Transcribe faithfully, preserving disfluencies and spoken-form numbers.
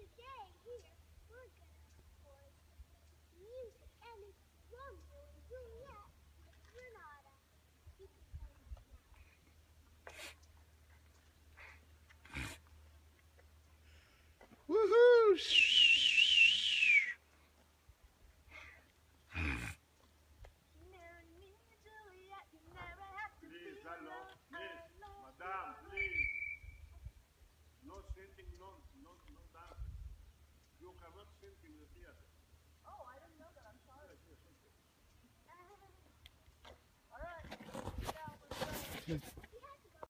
Woohoo! Please, hello, please, madam, please. No singing, no, no, no dancing. You cannot sing in the theater. Oh, I didn't know that. I'm sorry. Yes, yes, okay. All right. Now we're done.